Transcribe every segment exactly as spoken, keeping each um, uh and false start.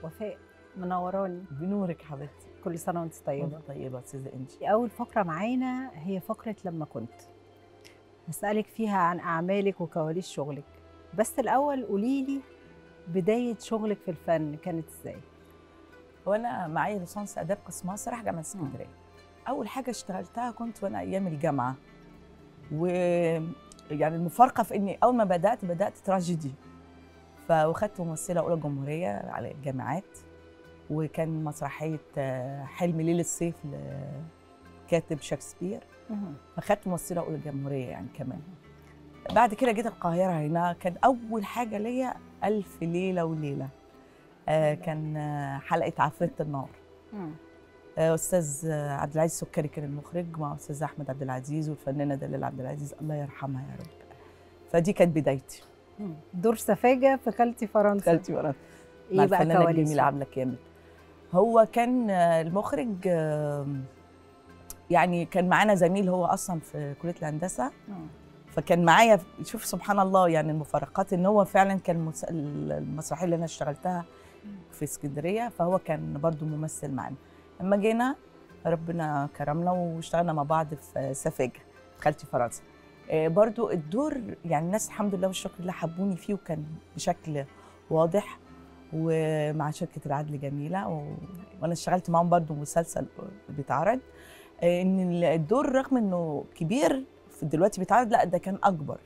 وفاء منوراني. بنورك حبيبتي. كل سنه وانت طيبه. وانت طيبه استاذه انجي. اول فقره معانا هي فقره لما كنت هسالك فيها عن اعمالك وكواليس شغلك، بس الاول قولي لي بدايه شغلك في الفن كانت ازاي؟ وانا معايا ليسانس اداب قسم مسرح جامعه اسكندريه. اول حاجه اشتغلتها كنت وانا ايام الجامعه، ويعني المفارقه في اني اول ما بدات بدات تراجيدي، فاخدت ممثله اولى جمهوريه على الجامعات، وكان مسرحيه حلم ليل الصيف لكاتب شكسبير، فاخدت ممثله اولى جمهوريه يعني كمان. بعد كده جيت القاهره هنا، كان اول حاجه ليا الف ليله وليله، آه كان حلقه عفريت النار. آه استاذ عبد العزيز السكري كان المخرج مع استاذ احمد عبد العزيز والفنانه دلال عبد العزيز الله يرحمها يا رب. فدي كانت بدايتي. دور سفاجه في خالتي فرنسا. خالتي فرنسا ايه مع بقى الفنانه كواليسه؟ الجميله عبله كامل. هو كان المخرج يعني كان معانا زميل هو اصلا في كليه الهندسه، فكان معايا. شوف سبحان الله يعني المفارقات، ان هو فعلا كان المسرحيه اللي انا اشتغلتها في اسكندريه، فهو كان برضو ممثل معانا. لما جينا ربنا كرمنا واشتغلنا مع بعض في سفاجه خالتي فرنسا. برضو الدور يعني الناس الحمد لله والشكر لله حبوني فيه، وكان بشكل واضح، ومع شركه العدل جميله و... وانا اشتغلت معاهم برضو مسلسل بيتعرض. ان الدور رغم انه كبير في دلوقتي بيتعرض، لا ده كان اكبر.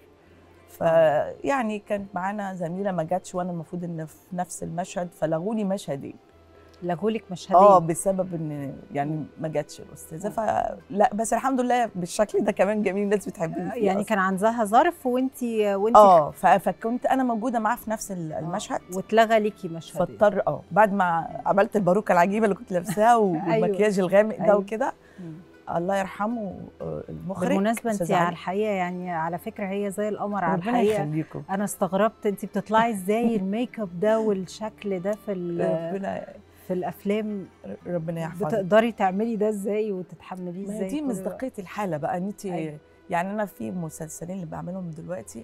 فيعني كانت معانا زميله ما جاتش، وانا المفروض ان في نفس المشهد فلغوني مشهدين. لغولك مشهدين؟ اه بسبب ان يعني ما جاتش الاستاذه. فلا بس الحمد لله بالشكل ده كمان جميل، الناس بتحبني فيه. يعني أصلاً. كان عندها ظرف وانت وانت اه فكنت انا موجوده معاه في نفس المشهد، آه. واتلغى ليكي مشهد، فاضطر اه بعد ما عملت الباروكه العجيبه اللي كنت لابساها والمكياج الغامق ده. أيوة. وكده الله يرحمه المخرج. بالمناسبه انت على الحقيقه يعني على فكره هي زي القمر على الحقيقه. يخليكم. انا استغربت انت بتطلعي ازاي الميك اب ده والشكل ده في ربنا في الافلام. ربنا يحفظك. بتقدري تعملي ده ازاي وتتحمليه ازاي؟ دي مصداقيه الحاله بقى ان انت. أيوة. يعني انا في مسلسلين اللي بعملهم دلوقتي،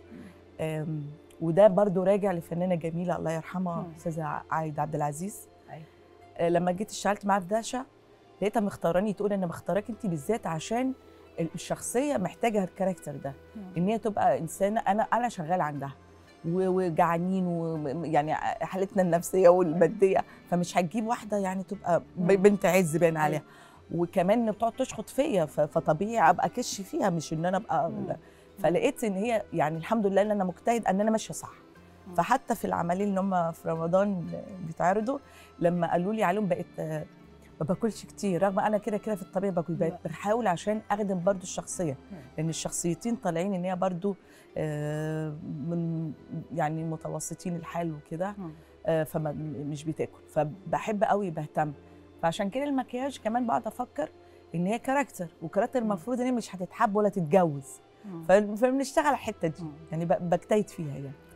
وده برضو راجع لفنانه جميله الله يرحمها استاذه عايده عبد العزيز. أيوة. لما جيت اشتغلت معاها في داشا لقيتها مختاراني، تقول انا مختاراك انت بالذات عشان الشخصيه محتاجه الكاركتر ده، ان هي تبقى انسانه انا انا شغاله عندها وجعانين، ويعني حالتنا النفسيه والماديه، فمش هتجيب واحده يعني تبقى بنت عز باين عليها، وكمان بتقعد تشخط فيا، فطبيعي ابقى كش فيها، مش ان انا ابقى. فلقيت ان هي يعني الحمد لله ان انا مجتهد ان انا ماشيه صح. فحتى في العملين اللي هم في رمضان بيتعرضوا، لما قالوا لي عليهم بقيت ما باكلش كتير، رغم انا كده كده في الطبيعي باكل، بقيت بحاول عشان اخدم برضو الشخصيه، لان الشخصيتين طالعين ان هي برضو من يعني متوسطين الحال وكده، فمش بتاكل، فبحب قوي بهتم. فعشان كده المكياج كمان بقعد افكر ان هي كاركتر، وكاركتر المفروض ان هي مش هتتحب ولا تتجوز، فبنشتغل على الحته دي يعني، بجتهد فيها يعني.